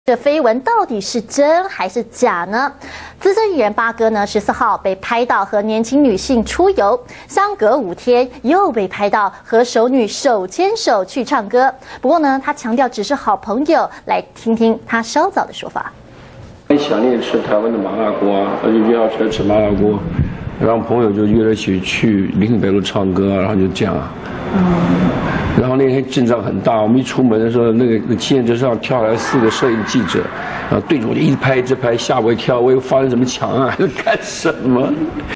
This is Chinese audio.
这绯闻到底是真还是假呢？资深艺人八哥呢，14号被拍到和年轻女性出游，相隔5天又被拍到和熟女手牵手去唱歌。不过呢，他强调只是好朋友。来听听他稍早的说法。 很想念吃台湾的麻辣锅啊，而且约好出来吃麻辣锅，然后朋友就约了一起去林肯北路唱歌，然后就这样。然后那天阵仗很大，我们一出门的时候，那个纪念车上跳来4个摄影记者，然后对着我就一直拍，下我一跳，我以为发生什么抢案，干什么？